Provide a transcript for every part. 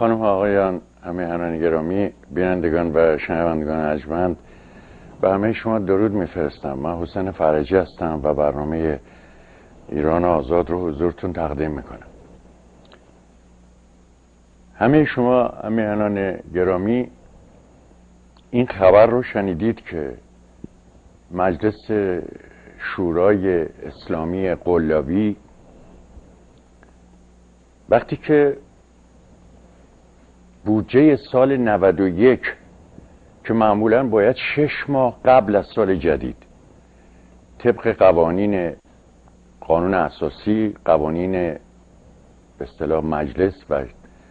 خانم ها آقایان، همیهنان گرامی، بینندگان و شنوندگان ارجمند، به همه شما درود میفرستم. من حسین فرجی هستم و برنامه ایران آزاد رو حضورتون تقدیم میکنم. همه شما همیهنان گرامی این خبر رو شنیدید که مجلس شورای اسلامی قلابی وقتی که بودجه سال 91 که معمولاً باید 6 ماه قبل از سال جدید طبق قانون اساسی، قوانین به اصطلاح مجلس و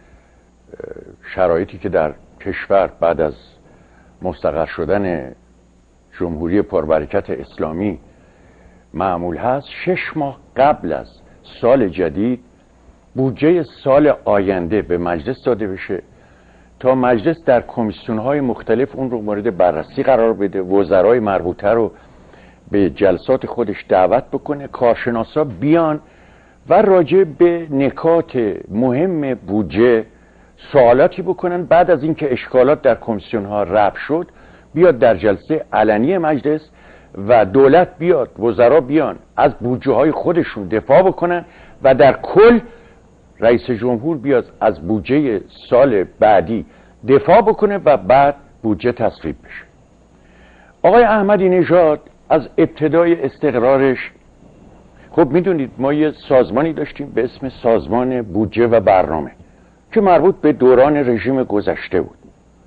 شرایطی که در کشور بعد از مستقر شدن جمهوری پربرکت اسلامی معمول هست، 6 ماه قبل از سال جدید بودجه سال آینده به مجلس داده بشه تا مجلس در کمیسیون‌های مختلف اون رو مورد بررسی قرار بده، وزرای مربوطه رو به جلسات خودش دعوت بکنه، کارشناسا بیان و راجع به نکات مهم بودجه سوالاتی بکنن. بعد از اینکه اشکالات در کمیسیون‌ها رفع شد، بیاد در جلسه علنی مجلس و دولت بیاد، وزرا بیان از بودجه های خودشون دفاع بکنن و در کل رئیس جمهور بیاد از بودجه سال بعدی دفاع بکنه و بعد بودجه تصویب بشه. آقای احمدی نژاد از ابتدای استقرارش، خب میدونید ما یه سازمانی داشتیم به اسم سازمان بودجه و برنامه که مربوط به دوران رژیم گذشته بود.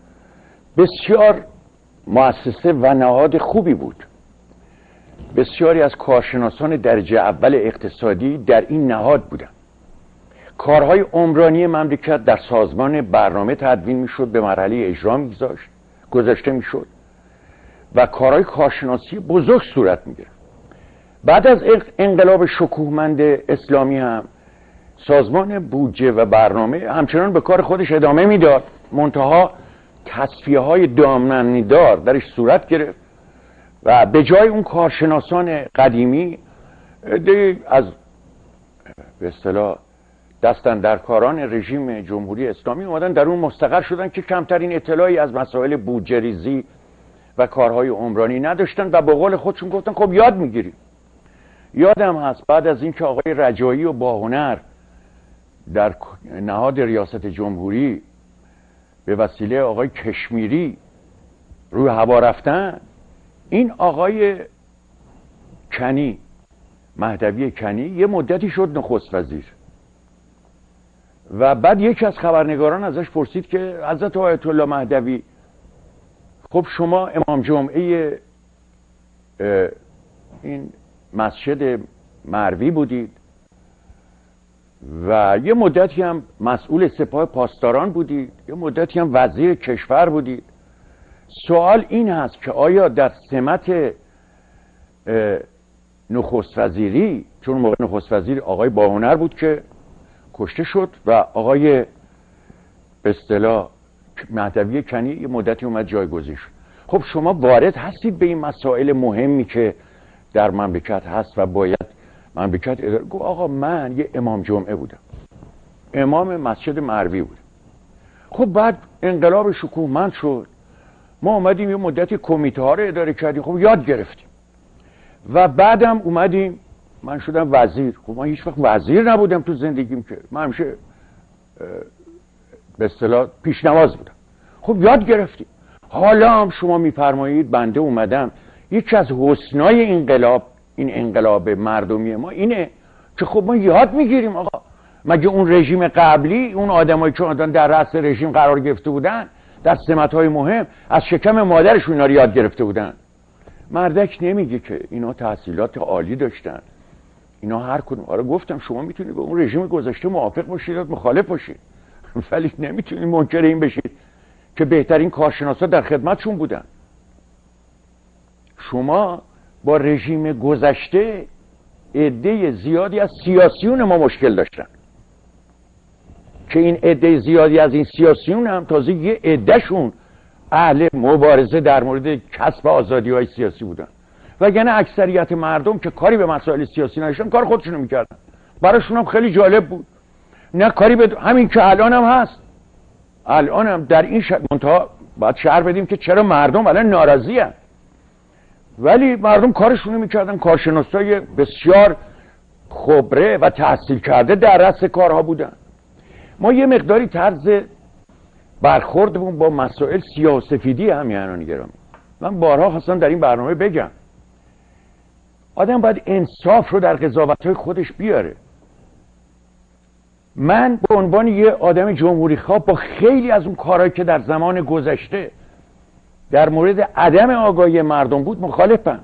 بسیار مؤسسه و نهاد خوبی بود. بسیاری از کارشناسان درجه اول اقتصادی در این نهاد بودن. کارهای عمرانی مملکت در سازمان برنامه تدوین میشد، به مرحله اجرا گذاشته میشد و کارهای کارشناسی بزرگ صورت میگرفت. بعد از انقلاب شکوهمند اسلامی هم سازمان بودجه و برنامه همچنان به کار خودش ادامه میداد، منتها تصفیه های دامنه‌دار درش صورت گرفت و به جای اون کارشناسان قدیمی از به اصطلاح دستاندرکاران رژیم جمهوری اسلامی اومدن در اون مستقر شدن که کمترین اطلاعی از مسائل بودجه ریزی و کارهای عمرانی نداشتن و به قول خودشون گفتن خب یاد میگیریم. یادم هست بعد از اینکه آقای رجایی و باهنر در نهاد ریاست جمهوری به وسیله آقای کشمیری روی هوا رفتن، این آقای کنی، مهدوی کنی، یه مدتی شد نخست وزیر و بعد یکی از خبرنگاران ازش پرسید که حضرت آیت الله مهدوی، خب شما امام جمعه این مسجد مروی بودید و یه مدتی هم مسئول سپاه پاسداران بودید، یه مدتی هم وزیر کشور بودید. سوال این هست که آیا در سمت نخست وزیری، چون موقع نخست وزیر آقای باهنر بود که کشته شد و آقای به اصطلاح مهدوی کنی یه مدتی اومد جایگزین شد، خب شما وارد هستید به این مسائل مهمی که در مملکت هست و باید مملکت اداره. گفت آقا من یه امام جمعه بودم، امام مسجد مروی بودم. خب بعد انقلاب شکوهمند شد، ما اومدیم یه مدتی کمیته ها رو اداره کردیم، خب یاد گرفتیم و بعدم اومدیم من شدم وزیر. خب من هیچ وقت وزیر نبودم تو زندگیم که، من همیشه به اصطلاح پیشنواز بودم. خب یاد گرفتیم. حالا هم شما میفرمایید بنده اومدم، یکی از حسنای انقلاب، این انقلاب مردمی ما اینه که خب ما یاد میگیریم. آقا مگه اون رژیم قبلی، اون آدمایی که در رأس رژیم قرار گرفته بودن در سمت‌های مهم، از شکم مادرشون اینا رو یاد گرفته بودن؟ مردک نمیگه که اینا تحصیلات عالی داشتن، اینا هر کدوم. آره گفتم شما میتونید به اون رژیم گذشته موافق باشید یا مخالف باشید، ولی نمیتونید منکر این بشید که بهترین کارشناسا در خدمتشون بودن. شما با رژیم گذشته عده زیادی از سیاسیون ما مشکل داشتن که این عده زیادی از این سیاسیون هم تازه یه عدهشون اهل مبارزه در مورد کسب آزادی‌های سیاسی بودن، وگرنه اکثریت مردم که کاری به مسائل سیاسی نداشتن کار خودشونو میکردن. براشون هم خیلی جالب بود، نه کاری به همین که الان هم هست. الان هم در این منتها باید شعر بدیم که چرا مردم الان ناراضی هستند، ولی مردم کارشونو میکردن. کارشناسای بسیار خبره و تحصیل کرده در رأس کارها بودن. ما یه مقداری طرز برخوردمون با مسائل سیاه و سفیدی همیهنان گرامی. من بارها خواستم در این برنامه بگم آدم باید انصاف رو در قضاوت‌های خودش بیاره. من به عنوان یه آدم جمهوری خواه با خیلی از اون کارهایی که در زمان گذشته در مورد عدم آگاهی مردم بود مخالفم.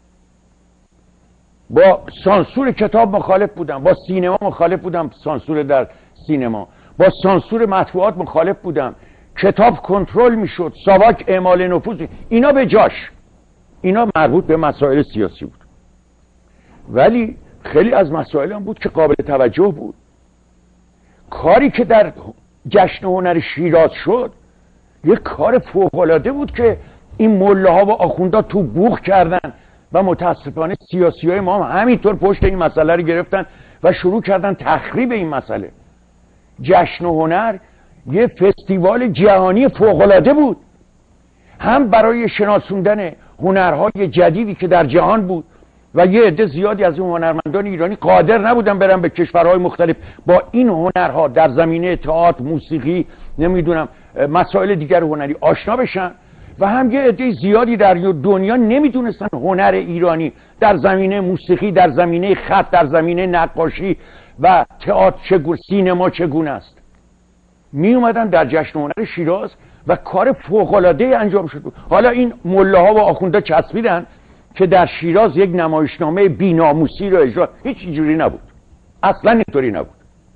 با سانسور کتاب مخالف بودم، با سینما مخالف بودم، سانسور در سینما، با سانسور مطبوعات مخالف بودم. کتاب کنترل میشد، ساواک اعمال نفوذ، اینا به جاش، اینا مربوط به مسائل سیاسی بود. ولی خیلی از مسائل هم بود که قابل توجه بود. کاری که در جشن هنر شیراز شد یک کار فوق‌العاده بود که این مله‌ها و آخوندها تو بوق کردن و متاسفانه سیاسی‌های ما هم همینطور پشت این مسئله رو گرفتن و شروع کردن تخریب این مسئله. جشن هنر یه فستیوال جهانی فوق‌العاده بود، هم برای شناسوندن هنرهای جدیدی که در جهان بود و یه عده زیادی از این هنرمندان ایرانی قادر نبودن برن به کشورهای مختلف با این هنرها در زمینه تئاتر، موسیقی، نمیدونم مسائل دیگر هنری آشنا بشن، و هم یه عده زیادی در دنیا نمیدونستن هنر ایرانی در زمینه موسیقی، در زمینه خط، در زمینه نقاشی و تئاتر چگونه، سینما چگونه است. می اومدن در جشن هنر شیراز و کار فوق‌العاده انجام شد. حالا این مله‌ها و آخوندها چسبیدن که در شیراز یک نمایشنامه بی‌ناموسی رو اجرا، هیچ جوری نبود، اصلا اینطوری نبود.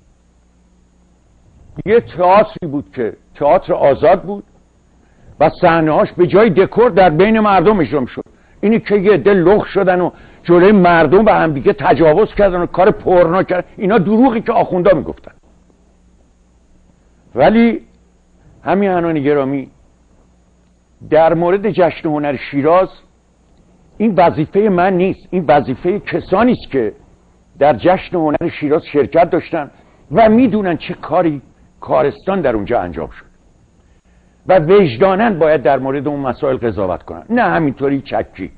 یه تئاتری بود که تئاتر آزاد بود و صحنه‌هاش به جای دکور در بین مردم اجرا شد. اینی که یه عده لخ شدن و جلوی مردم به هم دیگه تجاوز کردن و کار پورنو کردن، اینا دروغی که آخوندها میگفتن. ولی همیهنان گرامی، در مورد جشن هنر شیراز این وظیفه من نیست، این وظیفه کسانی است که در جشن هنر شیراز شرکت داشتن و میدونن چه کاری کارستان در اونجا انجام شد و وجداناً باید در مورد اون مسائل قضاوت کنن، نه همینطوری چکی.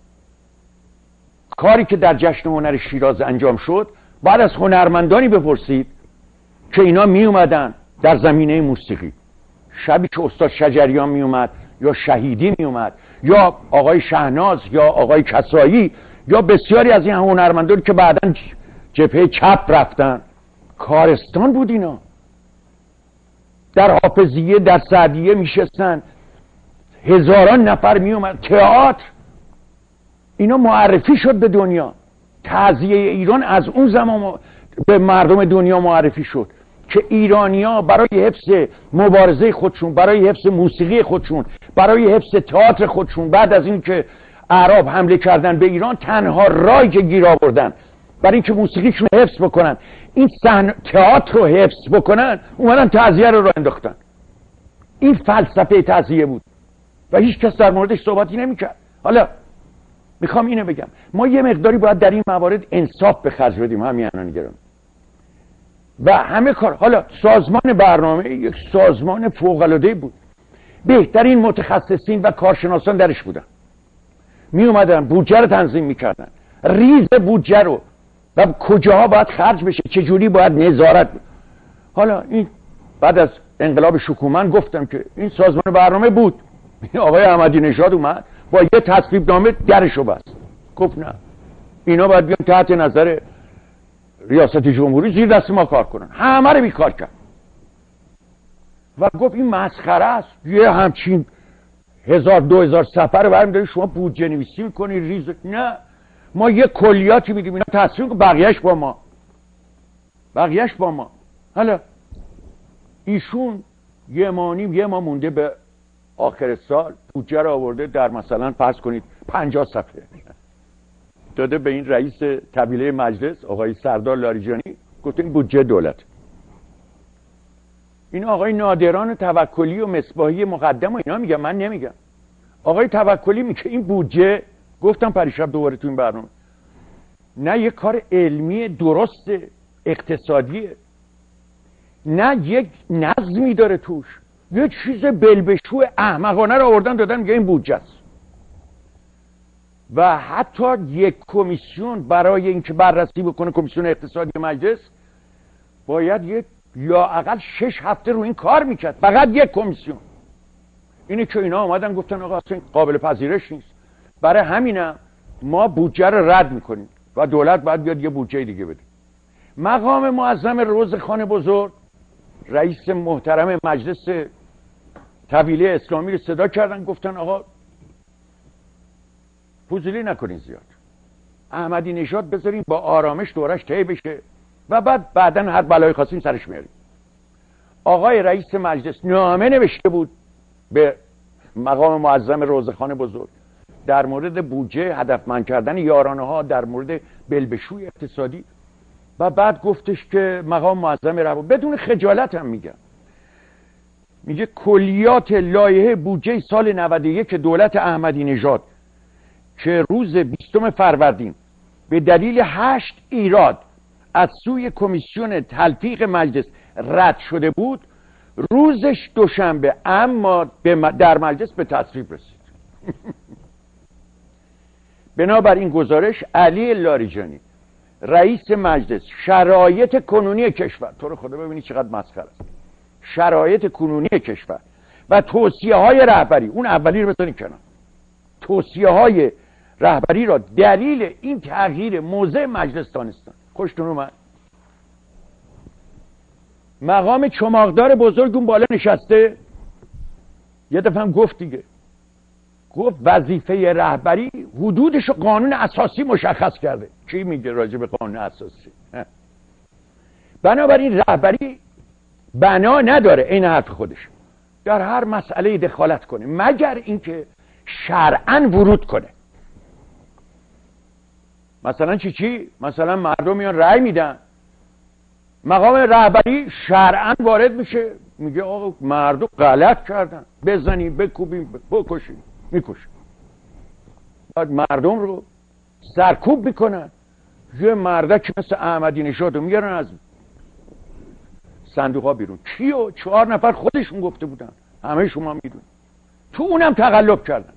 کاری که در جشن هنر شیراز انجام شد باید از هنرمندانی بپرسید که اینا می اومدن در زمینه موسیقی، شبی که استاد شجریان می اومد یا شهیدی می اومد یا آقای شهناز یا آقای کسایی یا بسیاری از این هنرمندانی که بعداً جبهه چپ رفتن، کارستان بود. اینا در حافظیه، در سعدیه میشستن، هزاران نفر می اومد. تئاتر اینا معرفی شد به دنیا. تعزیه ایران از اون زمان به مردم دنیا معرفی شد که ایرانی‌ها برای حفظ مبارزه خودشون، برای حفظ موسیقی خودشون، برای حفظ تئاتر خودشون، بعد از این که اعراب حمله کردن به ایران، تنها راهی که گیر آوردن برای اینکه موسیقیشون حفظ بکنن، این تئاتر رو حفظ بکنن، اومدن تعزیه رو راه انداختن. این فلسفه تعزیه بود و هیچ کس در موردش صحبتی نمی‌کرد. حالا میخوام اینو بگم، ما یه مقداری باید در این موارد انصاف به خرج بدیم همیهنان گرامی. و همه کار، حالا سازمان برنامه یک سازمان فوق‌العاده بود، بهترین متخصصین و کارشناسان درش بودن، می اومدن بودجه رو تنظیم میکردن، ریز بودجه رو و کجاها باید خرج بشه، چجوری باید نظارت. حالا این بعد از انقلاب شکومن گفتم که این سازمان برنامه بود، آقای احمدی نژاد اومد با یه تصویب نامه درشو بست، گفت نه اینا باید بیان تحت نظر ریاست جمهوری، زیر دست ما کار کنن. همه رو بیکار کرد و گفت این مسخره است، یه همچین 1000-2000 سفر رو برمی دارید شما بودجه نویسی میکنی ریز. نه، ما یه کلیاتی میدیم اینا تصویب کن، بقیهش با ما. حالا ایشون یه ماه مونده به آخر سال، بودجه رو آورده در مثلا فرض کنید 50 صفحه داده به این رئیس طبیله مجلس آقای سردار لاریجانی، گفته این بودجه دولت. این آقای نادران توکلی و مصباحی مقدم و اینا میگن، من نمیگم. آقای توکلی میگه این بودجه، گفتم پریشب دوباره تو این برنامه، نه یک کار علمی درست اقتصادیه، نه یک نظمی داره توش، یه چیز بلبشو احمقانه رو آوردن دادن میگه این بودجه است. و حتی یک کمیسیون برای اینکه بررسی بکنه، کمیسیون اقتصادی مجلس، باید یک یا اقل 6 هفته رو این کار میکرد، فقط یک کمیسیون. اینه که اینا آمدن گفتن آقا اصلا قابل پذیرش نیست، برای همینم ما بودجه رو رد میکنیم و دولت باید بیاد یه بودجه دیگه بده. مقام معظم روزخان بزرگ، رئیس محترم مجلس طویله اسلامی رو صدا کردن، گفتن آقا فضولی نکنین زیاد، احمدی نژاد بذارین با آرامش دورش طی بشه و بعداً هر بلای خواستیم سرش میاریم. آقای رئیس مجلس نامه نوشته بود به مقام معظم روزخان بزرگ در مورد بودجه، هدفمند کردن یارانه ها، در مورد بلبشوی اقتصادی، و بعد گفتش که مقام معظم رهبری بدون خجالت هم میگه کلیات لایحه بودجه سال 91 دولت احمدی نژاد که روز 20 فروردین به دلیل 8 ایراد از سوی کمیسیون تلفیق مجلس رد شده بود، روزش دوشنبه اما در مجلس به تصویب رسید. بنابراین گزارش علی لاریجانی رئیس مجلس شرایط کنونی کشور، تو رو خدا ببینید چقدر مسخره است، شرایط کنونی کشور و توصیه های رهبری، اون اولی رو بذارین کنار، توصیه های رهبری را دلیل این تغییر موضع مجلس دانستن. خوشتون اومد؟ مقام چماقدار بزرگ اون بالا نشسته یه دفعه هم گفت دیگه، گفت وظیفه رهبری حدودش قانون اساسی مشخص کرده. کی میگه راجع به قانون اساسی؟ بنابراین رهبری بنا نداره این حرف خودش در هر مسئله دخالت کنه مگر اینکه شرعاً ورود کنه. مثلا چی؟ مثلا مردم میان رأی میدن، مقام رهبری شرعاً وارد میشه میگه آقا مردم غلط کردن، بزنیم بکوبیم بکشیم، میکشیم. بعد مردم رو سرکوب میکنن. یه مردک مثل احمدی نژاد رو میارن از صندوق ها بیرون. کیو؟ 4 نفر خودشون گفته بودن، همه شما میدون، تو اونم تقلب کردن.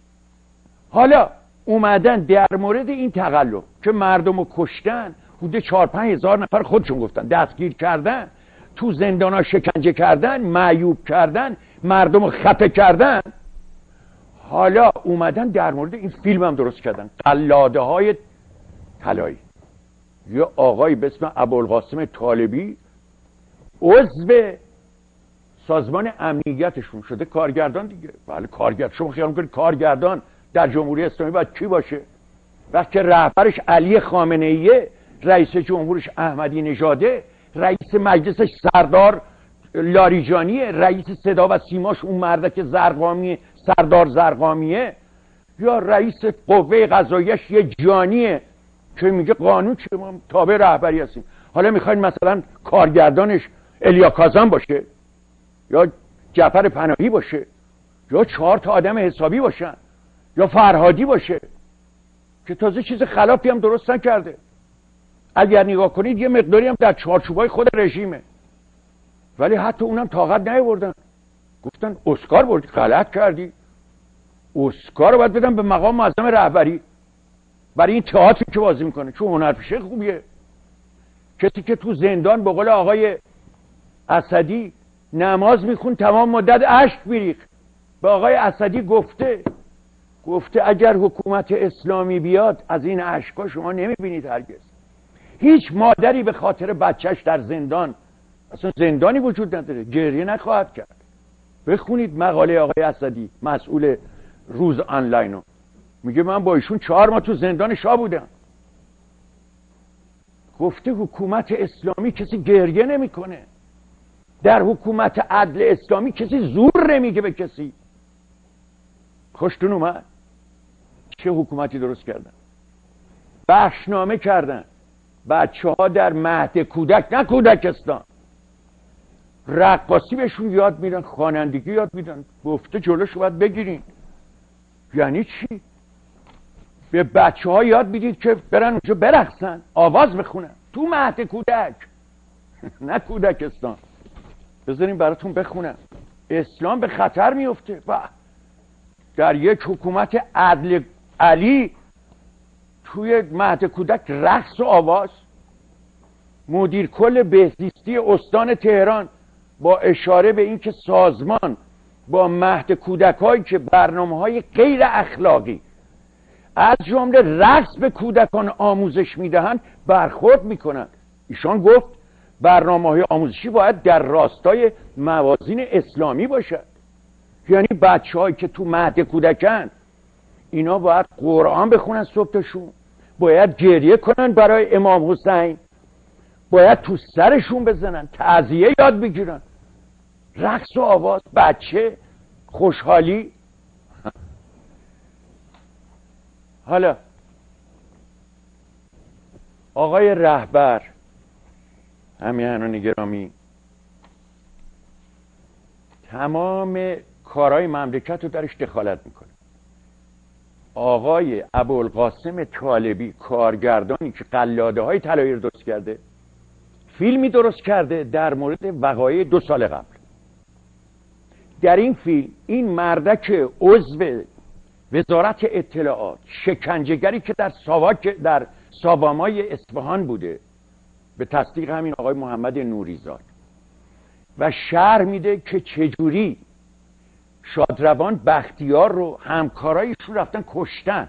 حالا اومدن در مورد این تقلب که مردم رو کشتن، حدود 4-5 هزار نفر خودشون گفتن دستگیر کردن، تو زندان ها شکنجه کردن، معیوب کردن، مردم رو خفه کردن. حالا اومدن در مورد این فیلم هم درست کردن، قلاده های طلایی. یه آقایی به اسم ابوالقاسم طالبی عضو سازمان امنیتشون شده کارگردان دیگه. بله کارگردان. شما خیال میکنید کارگردان در جمهوری اسلامی باید کی باشه؟ وقتی رهبرش علی خامنه ایه، رئیس جمهورش احمدی نژاده، رئیس مجلسش سردار لاریجانیه، رئیس صدا و سیماش اون مردک زرقامیه، سردار زرقامیه، یا رئیس قوه قضاییش یه جانیه که میگه قانون چه، ما تابع رهبری هستیم. حالا میخواین مثلا کارگردانش الیا کازان باشه یا جعفر پناهی باشه یا 4 تا آدم حسابی باشن یا فرهادی باشه که تازه چیز خلافی هم درست نکرده. اگر نگاه کنید یه مقداری هم در چارچوبای خود رژیمه، ولی حتی اونم طاقت نیاوردن. گفتن اسکار بردی، غلط کردی، اسکار رو باید بدن به مقام معظم رهبری برای این تئاتری که بازی میکنه، چون هنرپیشه خوبیه. کسی که تو زندان به قول آقای اسدی نماز میخون تمام مدت اشک میریخت، به آقای اسدی گفته اگر حکومت اسلامی بیاد از این اشکا شما نمیبینید هرگز. هیچ مادری به خاطر بچهش در زندان، اصلا زندانی وجود نداره، گریه نخواهد کرد. بخونید مقاله آقای اسدی مسئول روز آنلاینو، میگه من با ایشون 4 ماه تو زندان شاه بودم. گفته حکومت اسلامی کسی گریه نمیکنه، در حکومت عدل اسلامی کسی زور نمیگه به کسی. خوشتون اومد؟ چه حکومتی درست کردن؟ بخشنامه کردن، بچه ها در مهد کودک، نه کودکستان، رقاصی بهشون یاد میدن، خوانندگی یاد میدن. گفته جلوشو باید بگیرین. یعنی چی؟ به بچه ها یاد میدید که برن اونجا برقصن، آواز بخونن تو مهد کودک، نه کودکستان. بذارین براتون بخونم. اسلام به خطر میفته. و در یک حکومت عدل علی توی مهد کودک رقص و آواز، مدیر کل بهزیستی استان تهران با اشاره به اینکه سازمان با مهد کودکایی که برنامه‌های غیر اخلاقی از جمله رقص به کودکان آموزش میدهند برخورد میکنند. ایشان گفت برنامه‌های آموزشی باید در راستای موازین اسلامی باشد. یعنی بچه‌هایی که تو مهد کودکن اینا باید قرآن بخونن صبح تا شب، باید گریه کنن برای امام حسین، باید تو سرشون بزنن، تعزیه یاد بگیرن، رقص و آواز، بچه، خوشحالی. حالا آقای رهبر همیهنان گرامی تمام کارهای مملکت رو درش دخالت میکنه. آقای ابوالقاسم طالبی کارگردانی که قلاده های طلایی رو درست کرده، فیلمی درست کرده در مورد وقایع 2 سال قبل. در این فیلم این مردک عضو وزارت اطلاعات، شکنجهگری که در ساوامای اصفهان بوده به تصدیق همین آقای محمد نوریزاد، و شرح میده که چجوری شادروان بختیار رو همکارایشون رفتن کشتن.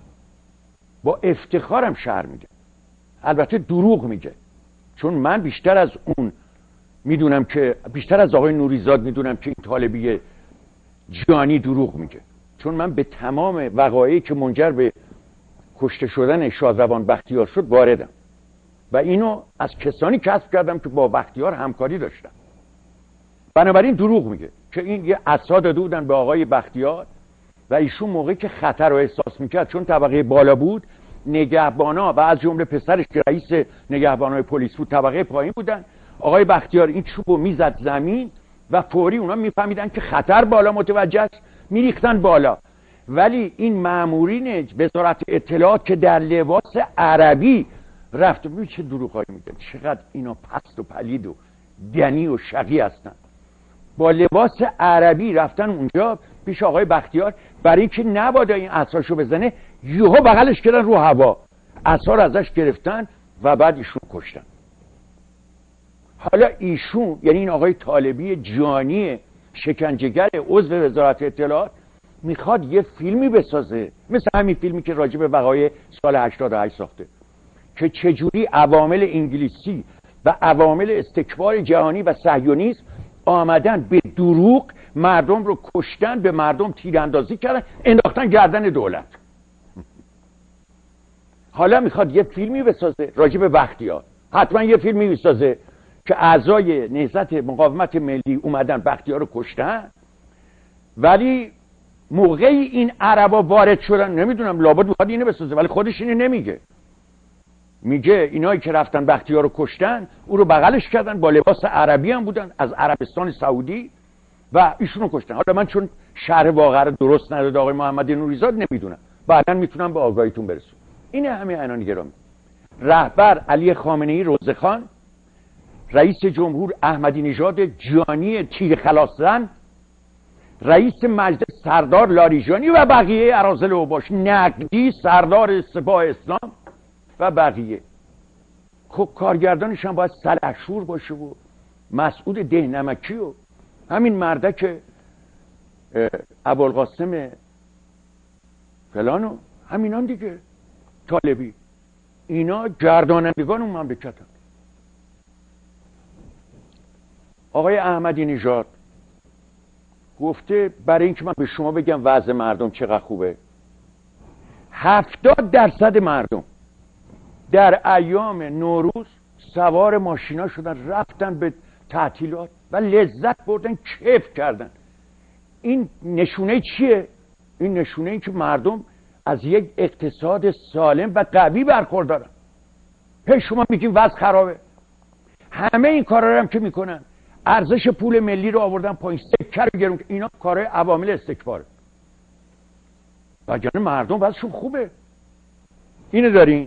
با افتخارم شرح میده، البته دروغ میگه، چون من بیشتر از اون میدونم که بیشتر از آقای نوریزاد میدونم که این طالبی جانی دروغ میگه، چون من به تمام وقایعی که منجر به کشته شدن شادروان بختیار شد واردم و اینو از کسانی کسب کردم که با بختیار همکاری داشتن. بنابراین دروغ میگه که این یه عصا داده بودن به آقای بختیار و ایشون موقعی که خطر رو احساس میکرد، چون طبقه بالا بود، نگهبانا و از جمله پسرش که رئیس نگهبانای پلیس بود طبقه پایین بودن، آقای بختیار این چوبو میزد زمین و فوری اونا میفهمیدن که خطر بالا متوجه است، میریختن بالا. ولی این مامورین وزارت اطلاعات که در لباس عربی رفت، ببین چه دروغایی میگن، چقدر اینا پست و پلید و دنی و شقی هستن، با لباس عربی رفتن اونجا پیش آقای بختیار برای اینکه نبادا این عصاشو بزنه، یهو بغلش کردن رو هوا، عصا رو ازش گرفتن و بعد ایشون کشتن. حالا ایشون یعنی این آقای طالبی جانی شکنجهگر عضو وزارت اطلاعات میخواد یه فیلمی بسازه مثل همین فیلمی که راجع به وقایع سال 88 ساخته که چجوری عوامل انگلیسی و عوامل استکبار جهانی و صهیونیسم آمدن به دروغ مردم رو کشتن، به مردم تیراندازی کردن، انداختن گردن دولت. حالا میخواد یه فیلمی بسازه راجع به بختیار، حتما یه فیلمی بسازه که اعضای نهضت مقاومت ملی اومدن بختیار رو کشتن، ولی موقعی این عربا وارد شدن، نمیدونم لابد میخواد اینو بسازه ولی خودش اینو نمیگه، میگه اینایی که رفتن بختیار رو کشتن او رو بغلش کردن، با لباس عربی هم بودن از عربستان سعودی و ایشونو کشتن. حالا من چون شرح واقعا رو درست نداده آقای محمد نوریزاد نمیدونم، بعداً میتونم به آگاهیتون برسونم. اینه همه عنان گرامی. رهبر علی خامنه‌ای روزخان، رئیس جمهور احمدی نژاد جانی تیر خلاص، رئیس مجلس سردار لاریجانی و بقیه اراذل اوباش، نقدی سردار سپاه اسلام و بقیه. کارگردانش هم باید سلحشور باشه و مسعود دهنمکی و همین مردک ابوالقاسم فلانو همینان دیگه، طالبی، اینا گردانندگان اون مملکت هم. آقای احمدی نژاد گفته برای اینکه من به شما بگم وضع مردم چقدر خوبه، 70% مردم در ایام نوروز سوار ماشینا شدن رفتن به تعطیلات و لذت بردن، کیف کردن. این نشونه چیه؟ این نشونه این که مردم از یک اقتصاد سالم و قوی برخوردارن. هی شما میگین وضع خرابه، همه این کارا رو هم که میکنن، ارزش پول ملی رو آوردن پایین، سکه رو گرون، اینا کارهای عوامل استکباره. وگرنه مردم وضعشون خوبه. اینو دارین.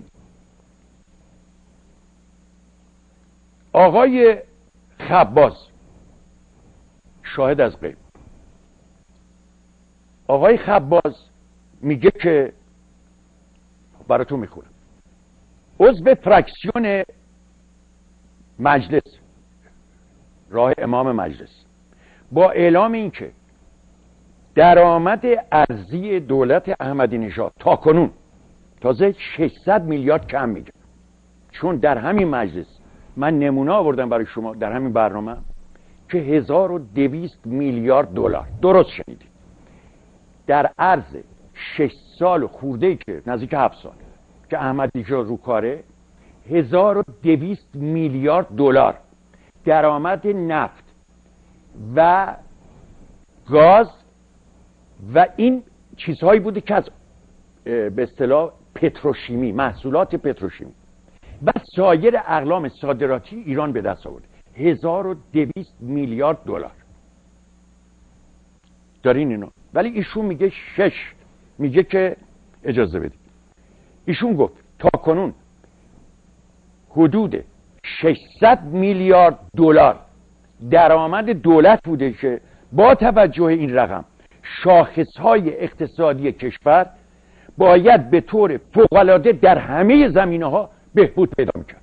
آقای خباز شاهد از غیب آقای خباز میگه که براتون میخونم. عضو فراکسیون مجلس، راه امام مجلس، با اعلام این که درآمد ارزی دولت احمدی نژاد تا کنون تازه 600 میلیارد کم میگه، چون در همین مجلس من نمونه آوردم برای شما در همین برنامه که 1200 میلیارد دلار، درست شنیدید، در عرض 6 سال خورده‌ای که نزدیک 7 سال که احمدی نژاد رو کاره، 1200 میلیارد دلار درآمد نفت و گاز و این چیزهایی بوده که از به اصطلاح پتروشیمی، محصولات پتروشیمی و سایر اقلام صادراتی ایران به دست آورده. 1200 میلیارد دلار دارین اینو. ولی ایشون میگه میگه که اجازه بدید، ایشون گفت تا کنون حدود 600 میلیارد دلار درآمد دولت بوده که با توجه این رقم شاخصهای اقتصادی کشور باید به طور فوق‌العاده در همه زمینه‌ها بهبود پیدا می‌کرد.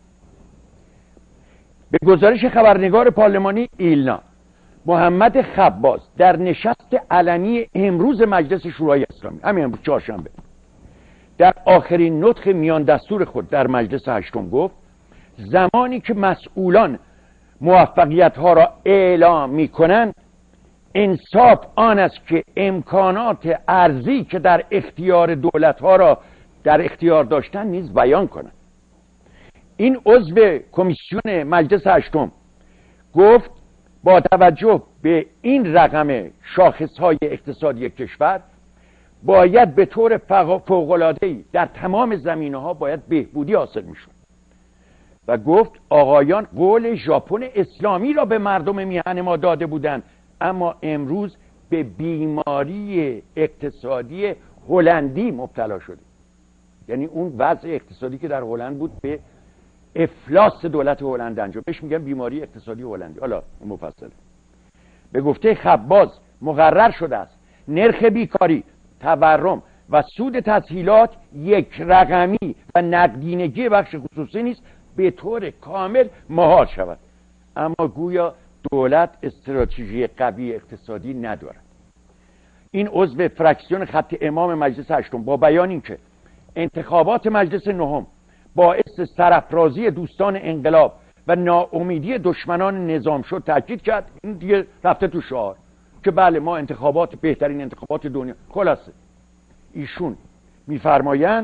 به گزارش خبرنگار پارلمانی ایلنا، محمد خباز در نشست علنی امروز مجلس شورای اسلامی، همین امروز چهارشنبه، در آخرین نطق میان دستور خود در مجلس هشتم گفت زمانی که مسئولان موفقیت‌ها را اعلام می‌کنند، انصاف آن است که امکانات ارزی که در اختیار دولت‌ها را در اختیار داشتن نیز بیان کنند. این عضو کمیسیون مجلس هشتم گفت با توجه به این رقم شاخص‌های اقتصادی کشور باید به طور فوق‌العاده‌ای در تمام زمینه‌ها باید بهبودی حاصل می‌شد و گفت آقایان قول ژاپن اسلامی را به مردم میهن ما داده بودند، اما امروز به بیماری اقتصادی هلندی مبتلا شده. یعنی اون وضع اقتصادی که در هلند بود به افلاس دولت هلند انجام، بهش میگن بیماری اقتصادی هلندی. حالا مفصل به گفته خباز مقرر شده است نرخ بیکاری، تورم و سود تسهیلات یک رقمی و نقدینگی بخش خصوصی نیست به طور کامل مهار شود، اما گویا دولت استراتژی قوی اقتصادی ندارد. این عضو فراکسیون خط امام مجلس هشتم با بیان اینکه انتخابات مجلس نهم باعث سرافرازی دوستان انقلاب و ناامیدی دشمنان نظام شد تاکید کرد. این دیگه رفته تو شعار که بله ما انتخابات بهترین انتخابات دنیا. خلاصه ایشون میفرمایند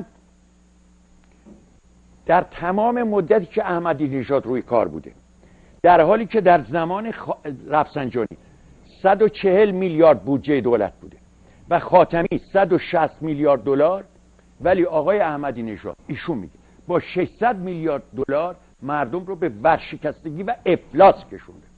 در تمام مدتی که احمدی نژاد روی کار بوده، در حالی که در زمان رفسنجانی 140 میلیارد بودجه دولت بوده و خاتمی 160 میلیارد دلار، ولی آقای احمدی نژاد ایشون میگه با 600 میلیارد دلار مردم رو به ورشکستگی و افلاس کشونده.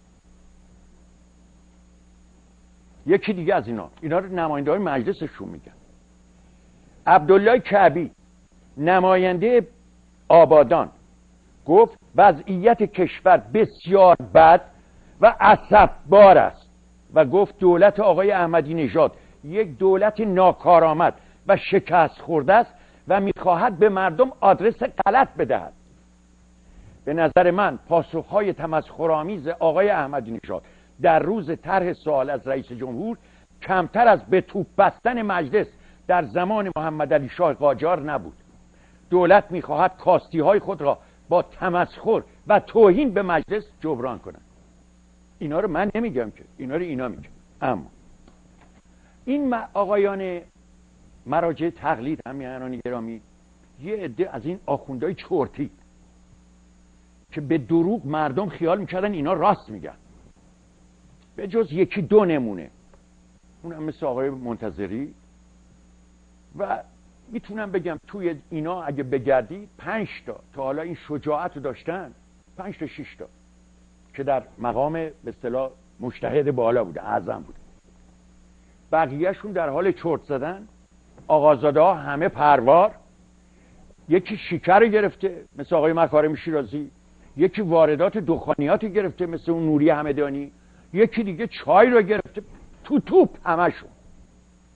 یکی دیگه از اینا رو نماینده های مجلسشون میگن. عبدالله کعبی نماینده آبادان گفت وضعیت کشور بسیار بد و اسفبار است و گفت دولت آقای احمدی نژاد یک دولت ناکارآمد و شکست خورده است و میخواهد به مردم آدرس غلط بدهد. به نظر من پاسخهای تمسخرآمیز آقای احمدی نژاد در روز طرح سوال از رئیس جمهور کمتر از به توپ بستن مجلس در زمان محمد علی شاه قاجار نبود. دولت میخواهد کاستی های خود را با تمسخر و توهین به مجلس جبران کنند. اینا رو من نمیگم که، اینا رو اینا میگم. اما این آقایان مراجع تقلید، همیهنان گرامی، یه عده از این آخوندهای چرتی که به دروغ مردم خیال میکردن اینا راست میگن، به جز یکی دو نمونه، اونم مثل آقای منتظری، و میتونم بگم توی اینا اگه بگردی 5 تا حالا این شجاعت رو داشتن، 5 تا 6 تا که در مقام به اصطلاح مجتهد بالا بوده، اعظم بوده، بقیهشون در حال چرت زدن. آقازاده ها همه پروار، یکی شکر گرفته مثل آقای مکارم شیرازی، یکی واردات دخانیات گرفته مثل اون نوری همدانی، یکی دیگه چای رو گرفته، تو توپ همشون.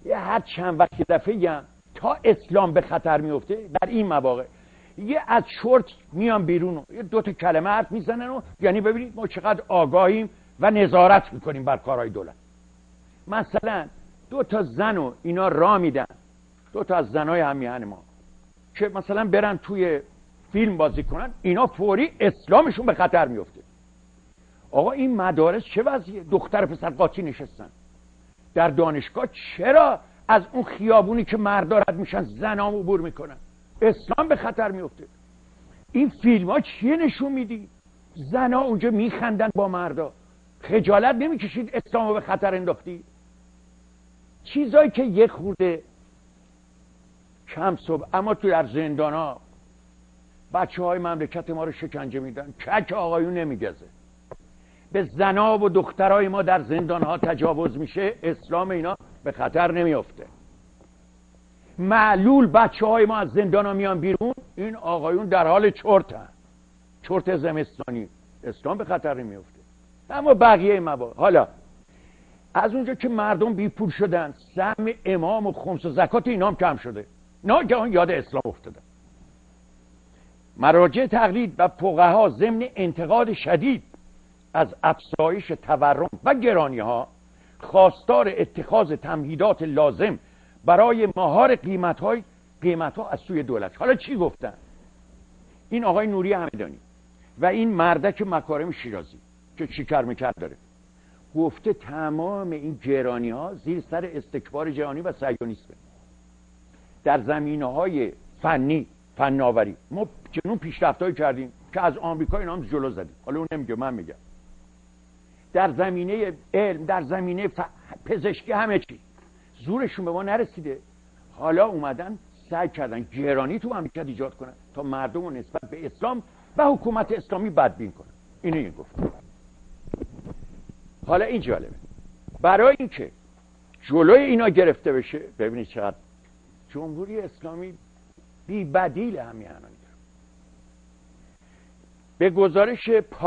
یه هر چند وقت یه دفعه تا اسلام به خطر میفته در این مواقع یه از شورت میان بیرون و یه 2 تا کلمه حرف میزنن و یعنی ببینید ما چقدر آگاهیم و نظارت میکنیم بر کارهای دولت. مثلا 2 تا زن و اینا راه میدن، 2 تا از زنای همیهن ما که مثلا برن توی فیلم بازی کنن، اینا فوری اسلامشون به خطر میفته. آقا این مدارس چه وضعیه؟ دختر پسر قاطی نشستن در دانشگاه، چرا از اون خیابونی که مردا رد میشن زنام عبور میکنن؟ اسلام به خطر میفته. این فیلم ها چیه نشون میدی؟ زنا اونجا میخندن با مردا، خجالت نمیکشید اسلامو به خطر انداختی؟ چیزایی که یه خورده کم صبح، اما تو در زندان ها بچه های مملکت ما رو شکنجه میدن، کک آقایون نمیگزه، به زنا و دخترای ما در زندان ها تجاوز میشه، اسلام اینا به خطر نمیافته. معلول بچه های ما از زندان ها میان بیرون، این آقایون در حال چرتن، چرت زمستانی، اسلام به خطر نمیافته. اما بقیه مواقع حالا از اونجا که مردم بی پول شدن، سهم امام و خمس و زکات اینا هم کم شده، ناگهان یاد اسلام افتادن. مراجع تقلید و فقها ضمن انتقاد شدید از افزایش تورم و گرانی ها خواستار اتخاذ تمهیدات لازم برای مهار قیمت ها از سوی دولت. حالا چی گفتن؟ این آقای نوری همدانی و این مردک مکارم شیرازی که چیکار میکرد داره، گفته تمام این گرانی ها زیر سر استکبار جهانی و صهیونیسم. در زمینه‌های فنی، فناوری ما چنون پیشرفت‌هایی کردیم که از آمریکا اینا هم جلو زدیم. حالا اون نمیگه، من میگم. در زمینه علم، در زمینه پزشکی، همه چی زورشون به ما نرسیده. حالا اومدن سعی کردن گرانی تو مملکت ایجاد کنن تا مردم رو نسبت به اسلام و حکومت اسلامی بدبین کنن. اینو گفت. حالا این جالبه، برای اینکه جلوی اینا گرفته بشه، ببینید چقدر جمهوری اسلامی بی بدیل همیهنانی. به گزارش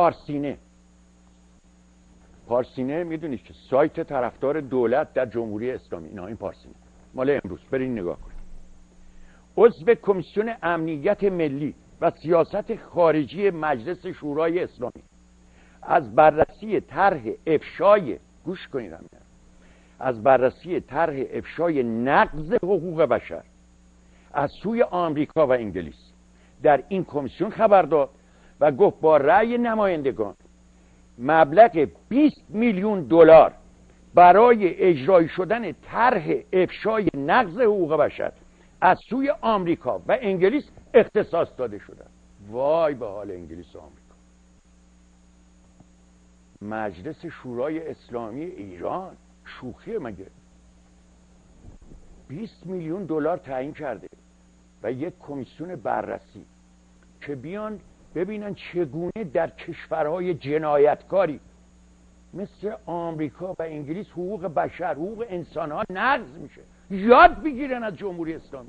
پارسینه میدونید که سایت طرفدار دولت در جمهوری اسلامی، اینا این پارسینه مال امروز، برین نگاه کنید. عضو کمیسیون امنیت ملی و سیاست خارجی مجلس شورای اسلامی از بررسی طرح افشای، گوش کنید، از بررسی طرح افشای نقض حقوق بشر از سوی آمریکا و انگلیس در این کمیسیون خبر داد و گفت با رأی نمایندگان مبلغ 20 میلیون دلار برای اجرایی شدن طرح افشای نقض حقوق بشر از سوی آمریکا و انگلیس اختصاص داده شده. وای به حال انگلیس و آمریکا. مجلس شورای اسلامی ایران شوخیه مگه؟ 20 میلیون دلار تعیین کرده و یک کمیسیون بررسی که بیان ببینن چگونه در کشورهای جنایتکاری مثل آمریکا و انگلیس حقوق بشر، حقوق انسان ها نقض میشه. یاد بگیرن از جمهوری اسلامی.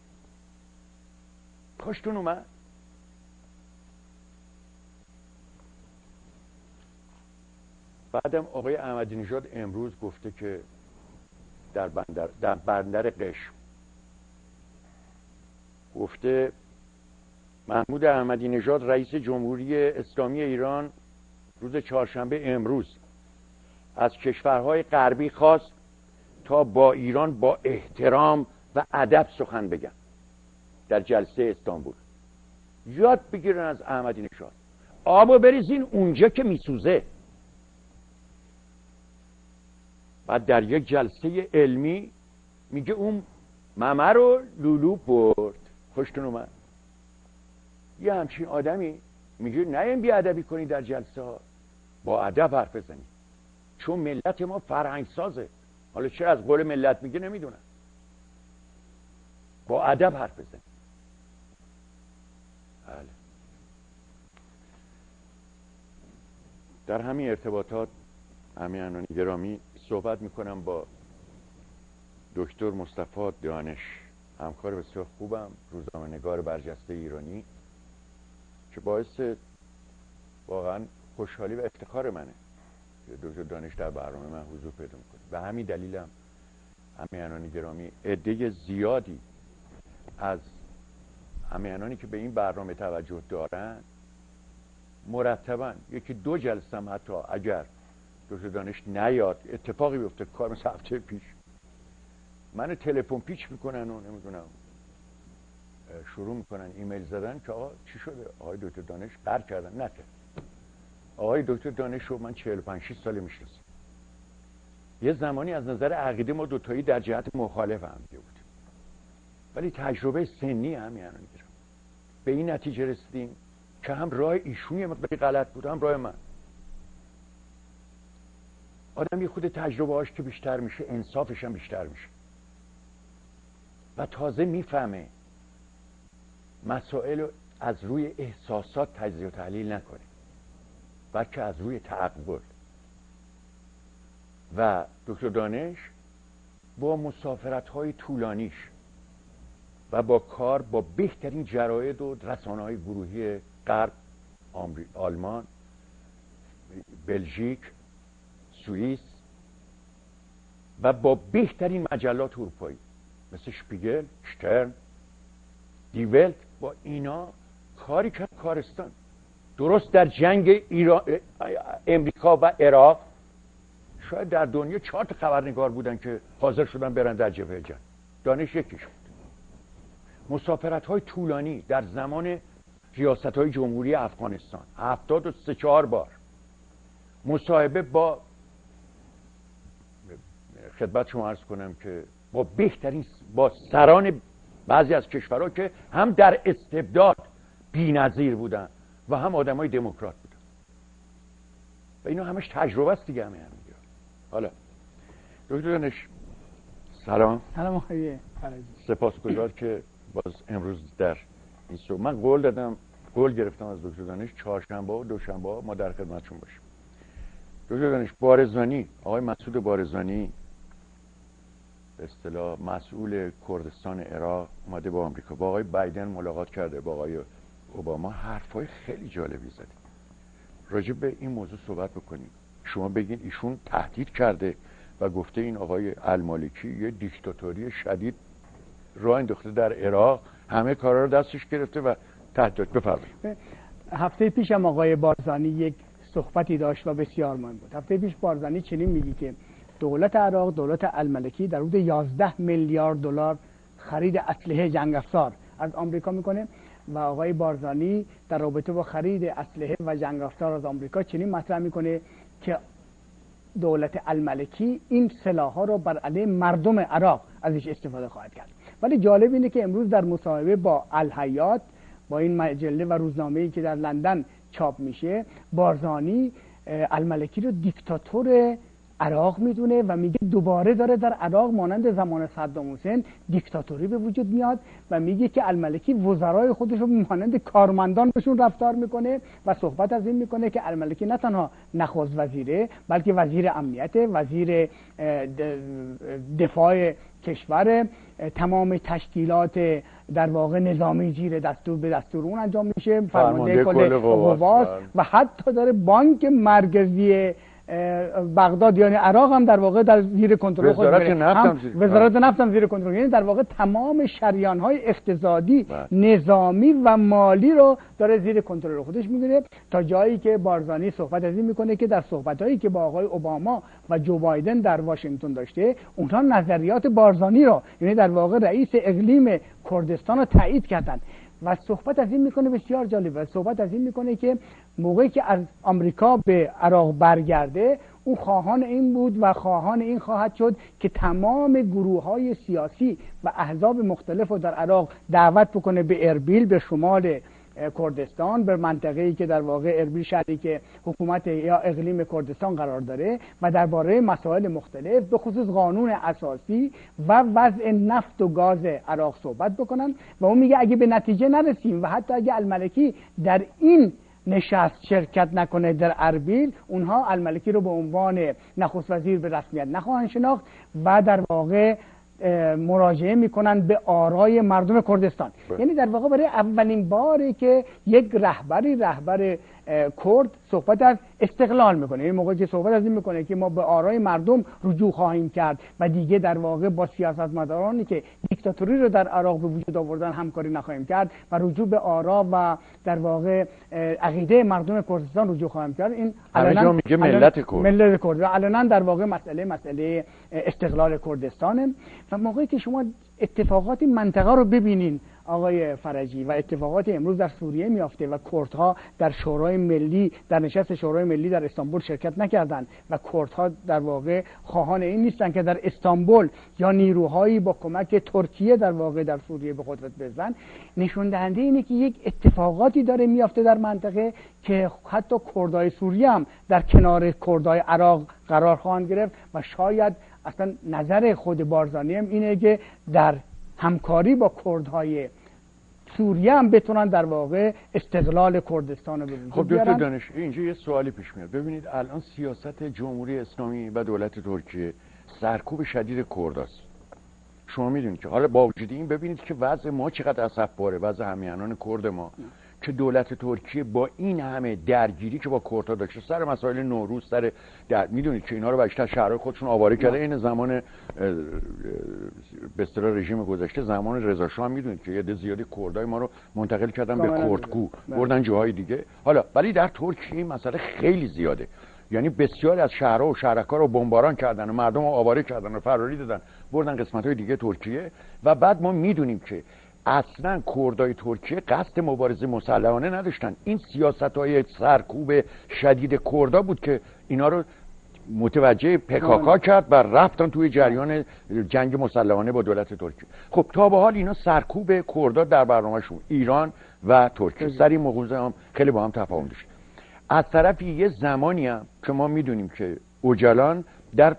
خوشتون اومد؟ بعدم آقای احمدی نژاد امروز گفته که در بندر قشم گفته محمود احمدی نژاد رئیس جمهوری اسلامی ایران روز چهارشنبه امروز از کشورهای غربی خواست تا با ایران با احترام و ادب سخن بگن در جلسه استانبول. یاد بگیرن از احمدی نژاد. آبو بریزین اونجا که میسوزه. بعد در یک جلسه علمی میگه اون ممه رو لولو برد. خوشتون اومد؟ یه همچین آدمی میگه نه این بی ادبی کنی در جلسه ها، با ادب حرف بزنی، چون ملت ما فرهنگ سازه. حالا چرا از قول ملت میگه نمیدونم. با ادب حرف بزنی. بله. در همین ارتباطات همیهنان گرامی صحبت میکنم با دکتر مصطفی دانش، همکار بسیار خوبم، روزنامه‌نگار برجسته ایرانی، که باعث واقعا خوشحالی و افتخار منه که دکتر دانش در برنامه من حضور پیدا میکنه. و همین دلیلم همیهنان گرامی، عده زیادی از همیهنانی که به این برنامه توجه دارن مرتبا یکی دو جلسه هم حتی اگر دکتر دانش نیاد اتفاقی بیفته، کار مثل هفته پیش من تلفن پیچ میکنن و نمیدونم شروع میکنن ایمیل زدن که آقا چی شده، آقای دکتر دانش قهر کردن. نه، آقای دکتر دانش رو من 45 ساله میشناسم. یه زمانی از نظر عقیده ما دوتایی در جهت مخالف هم بودیم، ولی تجربه سنی همیهنان گرامی به این نتیجه رسیدیم که هم راه ایشون یه مقداری غلط بود، هم راه من. آدم یه خود تجربه هاش که بیشتر میشه انصافش هم بیشتر میشه و تازه میفهمه مسائل از روی احساسات تجزیه و تحلیل نکنه، بلکه از روی تعقل. و دکتر دانش با مسافرت‌های طولانیش و با کار با بهترین جراید و رسانه‌های گروهی غرب، آلمان، بلژیک، سوئیس و با بهترین مجلات اروپایی مثل شپیگل، شترن، دیولت، با اینا کاری کرد کارستان. درست در جنگ امریکا و عراق شاید در دنیا 4 تا خبرنگار بودن که حاضر شدن برن در جبهه جنگ. دانش یکیش بود. مسافرت‌های طولانی در زمان ریاست‌های جمهوری افغانستان 73 بار مصاحبه با، خدمت شما عرض کنم که با سران بعضی از کشورها که هم در استبداد بی‌نظیر بودن و هم آدمای دموکرات بودن و اینا همش تجربه است دیگه. همه حالا دکتر دانش سلام آقای فرجی، سپاسگزار که باز امروز در این صبح من قول گرفتم از دکتر دانش چهارشنبه و دوشنبه ما در خدمتشون باشیم. دکتر دانش بارزانی، آقای مسعود بارزانی به اصطلاح مسئول کردستان عراق اومده با آمریکا، با آقای بایدن ملاقات کرده، با آقای اوباما حرفای خیلی جالبی زده. راجع به این موضوع صحبت بکنیم. شما بگین ایشون تهدید کرده و گفته این آقای المالکی یه دیکتاتوری شدید راه انداخته در عراق، همه کارا رو دستش گرفته و تهدید. بفرمایید. هفته پیش هم آقای بارزانی یک صحبتی داشت و بسیار مهم بود. هفته پیش بارزانی چنین میگه که دولت عراق، دولت الملکی در حدود 11 میلیارد دلار خرید اسلحه جنگ افزار از آمریکا میکنه و آقای بارزانی در رابطه با خرید اسلحه و جنگ افزار از آمریکا چنین مطرح میکنه که دولت الملکی این سلاح‌ها رو بر علیه مردم عراق ازش استفاده خواهد کرد. ولی جالب اینه که امروز در مصاحبه با الحیات، با این مجله و روزنامه‌ای که در لندن چاپ میشه، بارزانی الملکی رو دیکتاتور عراق میدونه و میگه دوباره داره در عراق مانند زمان صدام حسین دیکتاتوری به وجود میاد و میگه که الملکی وزرای خودش رو مانند کارمندان بهشون رفتار میکنه و صحبت از این میکنه که الملکی نه تنها نخست وزیره بلکه وزیر امنیت، وزیر دفاع کشور، تمام تشکیلات در واقع نظامی زیر دستور به دستور اون انجام میشه، فرمانده کل قواست و حتی داره بانک مرکزی بغداد یعنی عراق هم در واقع در زیر کنترل خود وزارت نفت هم زیر کنترل، یعنی در واقع تمام شریان‌های اقتصادی، نظامی و مالی رو داره زیر کنترل خودش میگیره، تا جایی که بارزانی صحبت از این میکنه که در صحبتایی که با آقای اوباما و جو بایدن در واشنگتن داشته، اونها نظریات بارزانی رو، یعنی در واقع رئیس اقلیم کردستان رو تایید کردن و صحبت از این میکنه. بسیار جالبه. صحبت از این میکنه که موقعی که از آمریکا به عراق برگرده، او خواهان این بود و خواهان این خواهد شد که تمام گروه‌های سیاسی و احزاب مختلف رو در عراق دعوت بکنه به اربیل، به شمال کردستان، به منطقه‌ای که در واقع اربیل شهری که حکومت یا اقلیم کردستان قرار داره و درباره مسائل مختلف به خصوص قانون اساسی و وضع نفت و گاز عراق صحبت بکنن. و اون میگه اگه به نتیجه نرسیم و حتی اگه الملکی در این نشست شرکت نکنه در اربیل، اونها الملکی رو به عنوان نخست وزیر به رسمیت نخواهند شناخت و در واقع مراجعه میکنن به آرای مردم کردستان. یعنی در واقع برای اولین باری که یک رهبر کرد صحبت از استقلال میکنه. این موقعی که صحبت از این میکنه که ما به آرای مردم رجوع خواهیم کرد و دیگه در واقع با سیاستمدارانی که دیکتاتوری رو در عراق به وجود آوردن همکاری نخواهیم کرد و رجوع به آرا و در واقع عقیده مردم کردستان رجوع خواهیم کرد. این علنا میگه ملت کرد و علنا در واقع مسئله استقلال کردستانه. و موقعی که شما اتفاقات منطقه رو ببینین آقای فرجی و اتفاقات امروز در سوریه میافته و کردها در شورای ملی، در نشست شورای ملی در استانبول شرکت نکردند و کردها در واقع خواهان این نیستن که در استانبول یا نیروهایی با کمک ترکیه در واقع در سوریه به قدرت برسن، نشون دهنده اینه که یک اتفاقاتی داره میافته در منطقه که حتی کردهای سوریه هم در کنار کردهای عراق قرار خواهند گرفت و شاید اصلا نظر خود بارزانی هم اینه که در همکاری با کردهای سوریه هم بتونن در واقع استقلال کردستان رو به وجود بیارن. خب دکتر دانش اینجا یه سوالی پیش میاد. ببینید الان سیاست جمهوری اسلامی و دولت ترکیه سرکوب شدید کرداست. شما میدونید که حالا با وجود این ببینید که وضع ما چقدر اسفباره، وضع همیهنان کرد ما، که دولت ترکیه با این همه درگیری که با کردها داشته سر مسائل نوروز، سر میدونید که اینا رو بیشتر شهرهای خودشون آواره کرده. این زمان به اصطلاح رژیم گذشته، زمان رضا شاه، میدونید که یه عده زیادی کردای ما رو منتقل کردن به کردگو، بردن جاهای دیگه. حالا ولی در ترکیه این مسئله خیلی زیاده. یعنی بسیاری از شهرها و شهرک‌ها رو بمباران کردن و مردم رو آواره کردن و فراری دادن، بردن قسمت‌های دیگه ترکیه. و بعد ما میدونیم که اصلا کردای ترکیه قصد مبارزه مسلحانه نداشتن. این سیاست‌های سرکوب شدید کردا بود که اینا رو متوجه PKK کرد و رفتن توی جریان جنگ مسلحانه با دولت ترکیه. خب تا به حال اینا سرکوب کردا در برنامه‌شون ایران و ترکیه سر این موضوع هم خیلی با هم تفاهم داشت. از طرفی یه زمانی هم که ما میدونیم که اوجلان در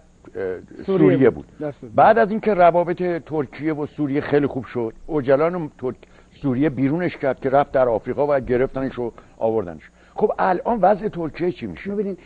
سوریه بود. بعد از اینکه روابط ترکیه و سوریه خیلی خوب شد، اوجلان سوریه بیرونش کرد که رفت در آفریقا و گرفتنش و آوردنش. خب الان وضع ترکیه چی میشه؟ ببینید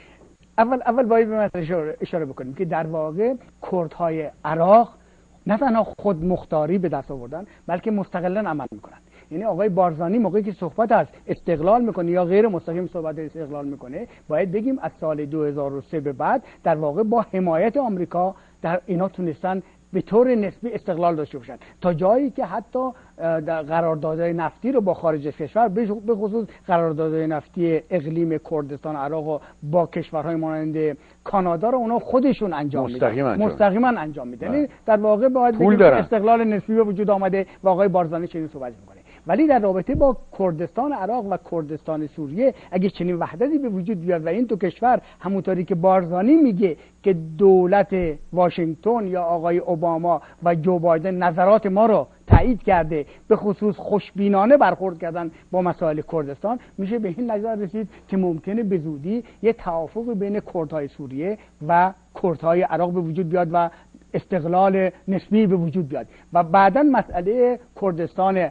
اول باید به مسئله اشاره بکنیم که در واقع کردهای عراق نه تنها خود مختاری به دست آوردن بلکه مستقلا عمل میکنن. یعنی آقای بارزانی موقعی که صحبت از استقلال میکنه یا غیر مستقیم صحبت از استقلال میکنه، باید بگیم از سال 2003 به بعد در واقع با حمایت آمریکا در اینا تونستن به طور نسبی استقلال داشته باشن، تا جایی که حتی قراردادهای نفتی رو با خارج از کشور، به خصوص قراردادهای نفتی اقلیم کردستان عراق با کشورهای مانند کانادا رو اونا خودشون انجام میدن، مستقیما انجام میدن. یعنی در واقع باید بگیم استقلال نسبی به وجود آمده و آقای بارزانی چنین صحبت میکنه. ولی در رابطه با کردستان عراق و کردستان سوریه اگه چنین وحدتی به وجود بیاد و این دو کشور همونطوری که بارزانی میگه که دولت واشنگتن یا آقای اوباما و جو بایدن نظرات ما رو تایید کرده، به خصوص خوشبینانه برخورد کردن با مسائل کردستان، میشه به این نظر رسید که ممکنه به زودی یه توافق بین کردهای سوریه و کردهای عراق به وجود بیاد و استقلال نسبی به وجود بیاد و بعداً مسئله کردستان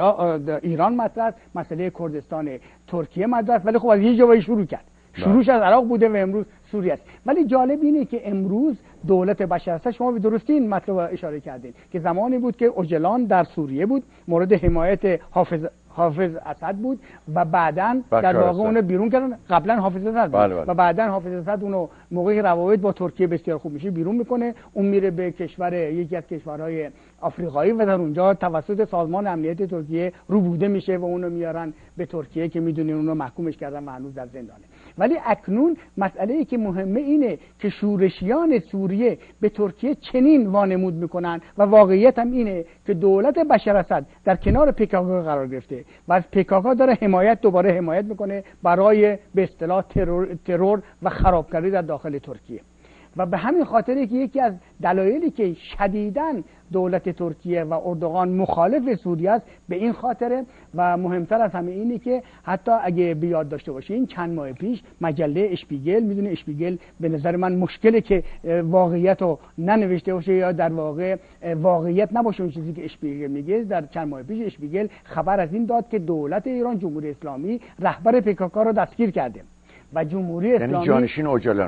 ایران مطرح، مسئله کردستان ترکیه مطرح. ولی خب از یه جایی شروع کرد، شروعش از عراق بوده و امروز سوریه است. ولی جالب اینه که امروز دولت بشار اسد، شما به درستی این مطلب اشاره کردین که زمانی بود که اوجلان در سوریه بود، مورد حمایت حافظ اسد بود و بعداً در واقع اونو بیرون کردن. قبلا حافظ اسد بود و بعداً حافظ اسد اونو موقعی روابط با ترکیه بسیار خوب میشه بیرون میکنه، اون میره به یکی از کشورهای آفریقایی و در اونجا توسط سازمان امنیت ترکیه روبوده میشه و اونو میارن به ترکیه که میدونین اونو محکومش کردن و هنوز در زندانه. ولی اکنون مسئله‌ای که مهمه اینه که شورشیان سوریه به ترکیه چنین وانمود میکنن و واقعیت هم اینه که دولت بشار اسد در کنار PKK قرار گرفته و از PKK داره دوباره حمایت میکنه برای به اصطلاح ترور و خرابکاری در داخل ترکیه. و به همین خاطره که یکی از دلایلی که شدیداً دولت ترکیه و اردوغان مخالف سوریه است به این خاطره و مهمتر از همه اینه که حتی اگه بیاد داشته باشین چند ماه پیش مجله اشپیگل، میدونه اشپیگل به نظر من مشکله که واقعیت رو ننوشته باشه یا در واقع واقعیت نباشه اون چیزی که اشپیگل میگه. در چند ماه پیش اشپیگل خبر از این داد که دولت ایران، جمهوری اسلامی، رهبر PKK رو دستگیر کرده و جمهوری اسلامی، یعنی جانشین اوجلان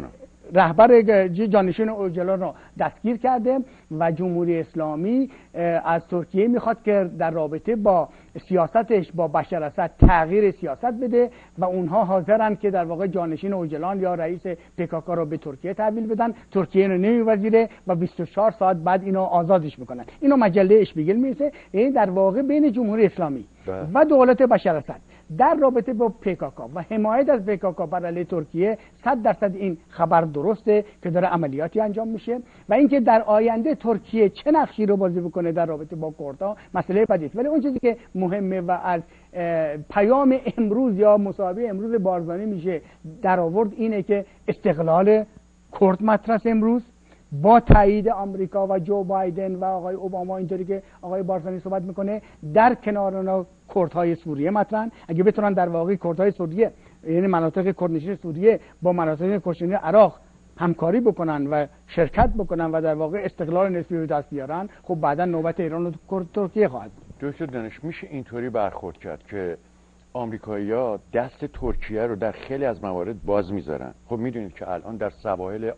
رهبر جانشین اوجلان رو دستگیر کرده و جمهوری اسلامی از ترکیه میخواد که در رابطه با سیاستش با بشار اسد تغییر سیاست بده و اونها حاضرن که در واقع جانشین اوجلان یا رئیس PKK رو به ترکیه تحویل بدن. ترکیه اینو نمی‌پذیره و 24 ساعت بعد اینو آزادش میکنن. اینو مجله اشپیگل میرسه. این در واقع بین جمهوری اسلامی و دولت بشار اسد در رابطه با PKK و حمایت از PKK بر علیه ترکیه 100% این خبر درسته که داره عملیاتی انجام میشه و اینکه در آینده ترکیه چه نقشی رو بازی بکنه در رابطه با کردها مسئله بعدی است. ولی اون چیزی که مهمه و از پیام امروز یا مصاحبه امروز بارزانی میشه در آورد اینه که استقلال کرد مطرح امروز با تایید آمریکا و جو بایدن و آقای اوباما، اینطوری که آقای بارزانی صحبت میکنه، در کنار اونا کردهای سوریه مطرحن. اگه بتونن در واقع کردهای سوریه یعنی مناطق کردنشین سوریه با مناطق کردنشین عراق همکاری بکنن و شرکت بکنن و در واقع استقلال نسبی به دست بیارن، خب بعدا نوبت ایران و ترکیه خواهد بود. دکتر دانش میشه اینطوری برخورد کرد که آمریکایی‌ها دست ترکیه رو در خیلی از موارد باز میذارن؟ خب میدونید که الان در سواحل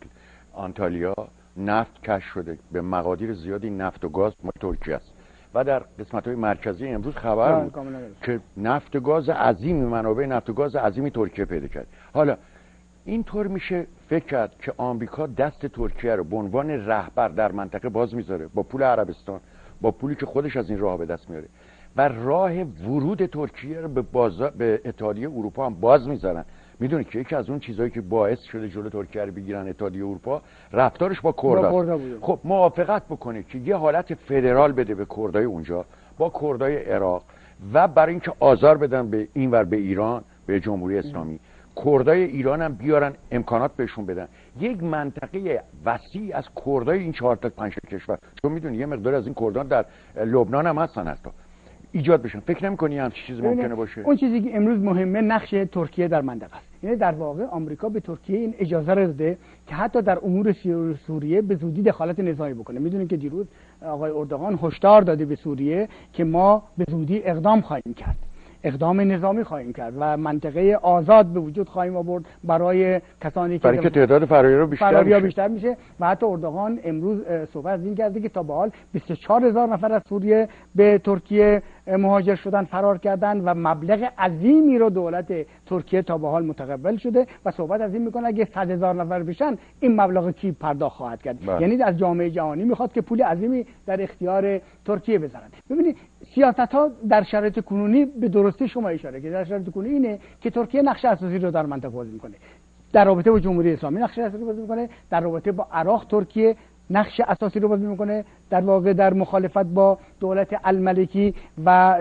آنتالیا نفت کشف شده، به مقادیر زیادی نفت و گاز ترکیه است و در قسمت‌های مرکزی امروز خبر بود که نفت و گاز عظیمی، منابع نفت و گاز عظیمی ترکیه پیدا کرد. حالا اینطور میشه فکر کرد که آمریکا دست ترکیه رو به عنوان رهبر در منطقه باز میذاره با پول عربستان، با پولی که خودش از این راه به دست میاره و راه ورود ترکیه رو به اتحادیه اروپا هم باز میذارن. میدونید که یکی از اون چیزایی که باعث شده جلو ترکیه رو بگیرن اتحادیه اروپا رفتارش با کردها. خب موافقت بکنه که یه حالت فدرال بده به کردای اونجا با کردای عراق و برای اینکه آزار بدن به اینور به ایران، به جمهوری اسلامی، کردای ایران هم بیارن امکانات بهشون بدن، یک منطقه وسیع از کردای این 4 تا 5 کشور، چون میدونی یه مقدار از این کردان در لبنان هم هستن حتی، ایجاد بشن. فکر نمی‌کنی همچین چیزی ممکنه باشه؟ اون چیزی که امروز مهمه نقش ترکیه در منطقه است. یعنی در واقع آمریکا به ترکیه این اجازه رو داده که حتی در امور سوریه به زودی دخالت نظامی بکنه. میدونید که دیروز آقای اردوغان هشدار داده به سوریه که ما به زودی اقدام خواهیم کرد، اقدام نظامی خواهیم کرد و منطقه آزاد به وجود خواهیم آورد برای کسانی که تعداد فراری بیشتر میشه و حتی اردوغان امروز صحبت از این کرده که تا به حال 24000 نفر از سوریه به ترکیه مهاجر شدن، فرار کردن و مبلغ عظیمی رو دولت ترکیه تا به حال متقبل شده و صحبت از این میکنه اگه 100,000 نفر بشن این مبلغ کی پرداخت خواهد کرد. یعنی از جامعه جهانی میخواد که پول عظیمی در اختیار ترکیه بذارن. ببینید سیاست ها در شرایط کنونی به درستی شما اشاره کردید، در شرایط کنونی اینه که ترکیه نقش اساسی رو در منطقه بازی میکنه. در رابطه با جمهوری اسلامی نقش اساسی بازی میکنه، در رابطه با عراق ترکیه نقش اساسی رو بازی میکنه، در واقع در مخالفت با دولت الملکی و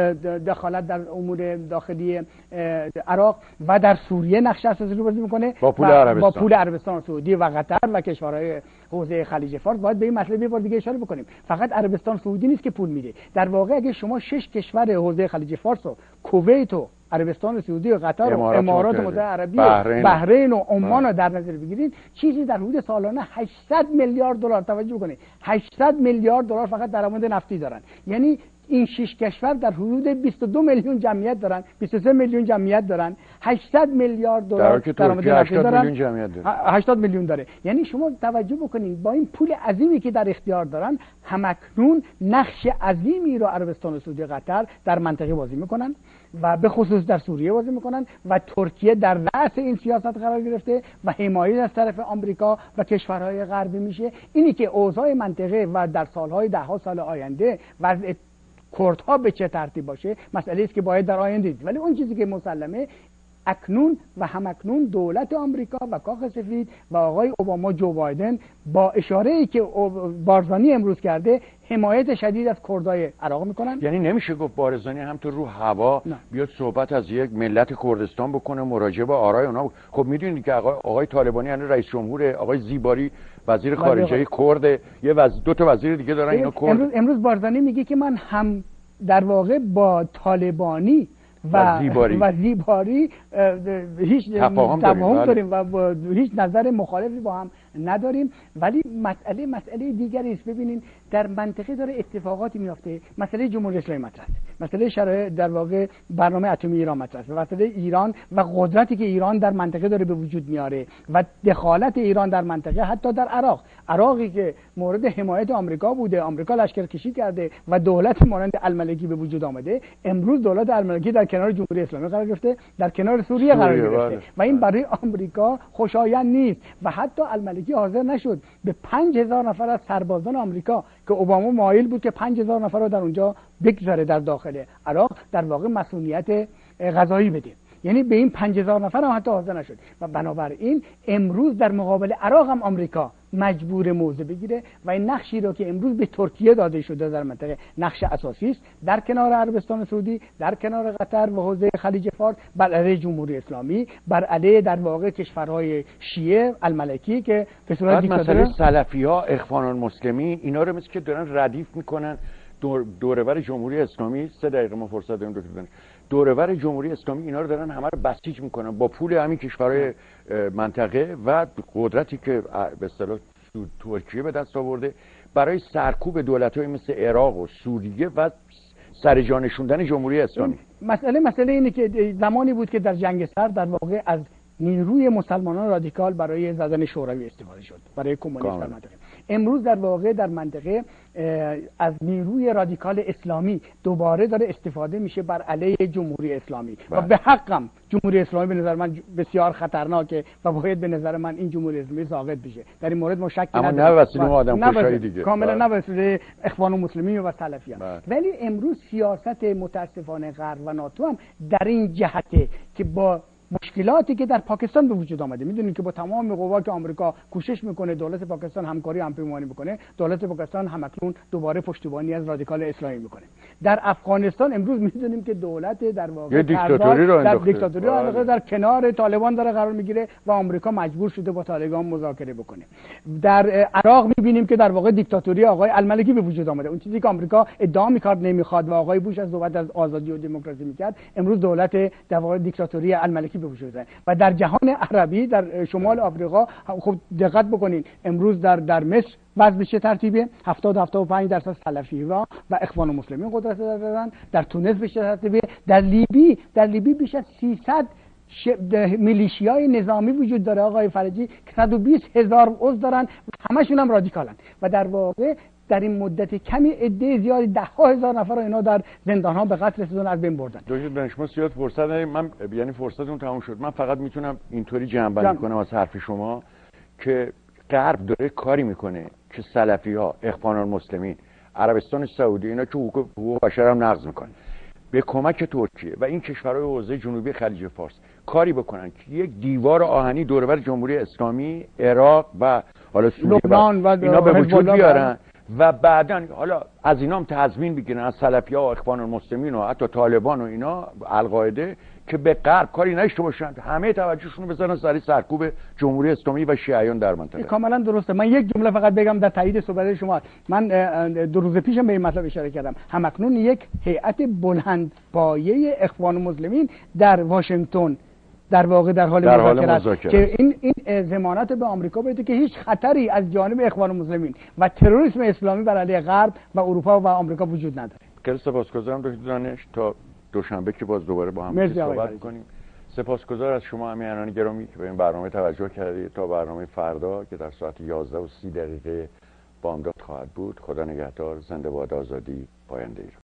دخالت در امور داخلی عراق و در سوریه نقش اساسی رو بازی میکنه با پول عربستان سعودی و قطر و کشورهای حوزه خلیج فارس. باید به این مسئله یه بار دیگه اشاره بکنیم. فقط عربستان سعودی نیست که پول میده. در واقع اگه شما 6 کشور حوزه خلیج فارس و کویت و عربستان سعودی و قطر و امارات متحده عربی بحرین و عمان رو در نظر بگیرید، چیزی در حدود سالانه 800 میلیارد دلار، توجه کنید 800 میلیارد دلار فقط درآمد نفتی دارن. یعنی این 6 کشور در حدود 22 میلیون جمعیت دارن، 23 میلیون جمعیت دارن، 800 میلیارد دلار درآمد نفتی دارن، 80 میلیون داره. یعنی شما توجه بکنید با این پول عظیمی که در اختیار دارن همکنون نقش عظیمی رو عربستان و سعودی قطر در منطقه بازی میکنن و به خصوص در سوریه بازی میکنن و ترکیه در رأس این سیاست قرار گرفته و حمایت از طرف آمریکا و کشورهای غربی میشه. اینی که اوضاع منطقه و در سالهای 10 سال آینده وضع کردها به چه ترتیب باشه مسئله است که باید در آینده دید. ولی اون چیزی که مسلمه اکنون و همکنون دولت آمریکا و کاخ سفید و آقای اوباما جو بایدن با اشاره‌ای که بارزانی امروز کرده حمایت شدید از کردای عراق میکنن. یعنی نمیشه گفت بارزانی هم تو رو هوا بیاد صحبت از یک ملت کردستان بکنه، مراجعه به آرای اونا. خب میدونید که آقای طالبانی یعنی رئیس جمهور، آقای زیباری وزیر خارجه کرد، دو تا وزیر دیگه دارن اینا کرد. امروز بارزانی میگه که من هم در واقع با طالبانی و زیباری هیچ تفاهم داریم و هیچ نظر مخالفی با هم نداریم. ولی مسئله دیگری است. ببینین در منطقه داره اتفاقاتی میفته. مسئله جمهوری اسلامی مطرحه، مسئله شرایط در واقع برنامه اتمی ایران مطرحه، مسئله ایران و قدرتی که ایران در منطقه داره به وجود میاره و دخالت ایران در منطقه، حتی در عراقی که مورد حمایت آمریکا بوده، آمریکا لشکرکشی کرده و دولت مانند الملکی به وجود آمده. امروز دولت الملکی در کنار جمهوری اسلامی قرار گرفته، در کنار سوریه قرار گرفته و این برای آمریکا خوشایند نیست و حتی الملکی حاضر نشد به 5000 نفر از سربازان آمریکا که اوباما مایل بود که 5000 نفر رو در اونجا بگذاره در داخل عراق در واقع مسئولیت غذایی بده. یعنی به این 5000 نفر هم حتی حاضر نشد و بنابراین امروز در مقابل عراق هم آمریکا مجبور موضع بگیره و این نقشی رو که امروز به ترکیه داده شده در منطقه نقش اساسی است، در کنار عربستان سعودی، در کنار قطر و حوزه خلیج فارس، بر علیه جمهوری اسلامی، بر علیه در واقع کشورهای شیعه الملکی که به صورت دیکتاتوری. مسئله سلفی‌ها، اخوان المسلمین، اینا رو مثل که دارن ردیف میکنن دورور جمهوری اسلامی. 3 دقیقه ما فرصت داریم دکتر دانش. دورور جمهوری اسلامی اینا رو دارن همه رو بسیج میکنن با پول همین کشورهای منطقه و قدرتی که به اصطلاح ترکیه به دست آورده برای سرکوب دولت‌های مثل عراق و سوریه و سرجا نشوندن جمهوری اسلامی. مسئله اینه که زمانی بود که در جنگ سرد در واقع از نیروی مسلمانان رادیکال برای زدن شوروی استفاده شد، برای کمونیست در منطقه. امروز در واقع در منطقه از نیروی رادیکال اسلامی دوباره داره استفاده میشه بر علیه جمهوری اسلامی و به حقم جمهوری اسلامی به نظر من بسیار خطرناکه و باید به نظر من این جمهوری اسلامی ساقط بشه. در این مورد ما شکی نداریم، اما نه وسیله آدم کشایی دیگه، کاملا نه وسیله اخوان المسلمین و سلفیان. ولی امروز سیاست متاسفانه غرب و ناتو هم در این جهته که با مشکلاتی که در پاکستان به وجود آمده، میدونید که با تمام قوا که آمریکا کوشش میکنه دولت پاکستان همکاری همپیمانی بکنه، دولت پاکستان همکنون دوباره پشتیبانی از رادیکال اسلامی میکنه. در افغانستان امروز میدونیم که دولت در واقع دیکتاتوری رو انداخته، در کنار طالبان داره قرار میگیره و آمریکا مجبور شده با طالبان مذاکره بکنه. در عراق میبینیم که در واقع دیکتاتوری آقای الملکی به وجود آمده. اون چیزی که آمریکا ادعا میکرد نمیخواد و آقای بوش از صحبت از آزادی و دموکراسی میکرد، امروز دولت در واقع دیکتاتوری الملکی به وجود اومده. و در جهان عربی در شمال آفریقا خب دقت بکنین امروز در مصر وضع به چه ترتیبه؟ 70-75% سلفی‌ها و اخوان المسلمین قدرت دارن. در تونس به چه ترتیبه؟ در لیبی بیش از 300 میلیشیای نظامی وجود داره آقای فرجی که 120,000 عضو دارن، همشون هم رادیکالن و در واقع در این مدت کمی عده زیادی 10,000 نفر اینا در زندان‌ها به قتل رسیدن، از بین بردن. دکتر دانشمند زیاد فرصت نداریم، من یعنی فرصتون تموم شد. من فقط میتونم اینطوری جمع‌بندی کنم از حرف شما که غرب داره کاری میکنه که سلفی‌ها، اخوان المسلمین، عربستان سعودی اینا که حقوق بشر هم نقض میکنن، به کمک ترکیه و این کشورهای حوزه جنوبی خلیج فارس کاری بکنن که یک دیوار آهنی دور بر جمهوری اسلامی، عراق و حالا سوریه و اینا به وجود بیارن و بعداً حالا از اینا هم تضمین بگیرن از سلفی‌ها و اخوان المسلمین و حتی طالبان و اینا القاعده که به غرب کاری نشته باشن، همه توجهشون رو بزنن سر سرکوب جمهوری اسلامی و شیعیان در منطقه. کاملا درسته. من یک جمله فقط بگم در تایید صحبت شما. من 2 روز پیشم به این مطلب اشاره کردم. همکنون یک هیئت بلندپایه اخوان المسلمین در واشنگتن در واقع در حال مذاکره که این ضمانت به آمریکا بده که هیچ خطری از جانب اخوان المسلمین و تروریسم اسلامی بر علیه غرب و اروپا و آمریکا وجود نداره. خیلی سپاسگزارم دکتر دانش، تا دوشنبه که باز دوباره با هم صحبت کنیم. سپاسگزار از شما همیهنان گرامی که به این برنامه توجه کردید. تا برنامه فردا که در ساعت 11:30 بامداد خواهد بود. خدا نگهدار. زنده باد آزادی. پاینده ایران.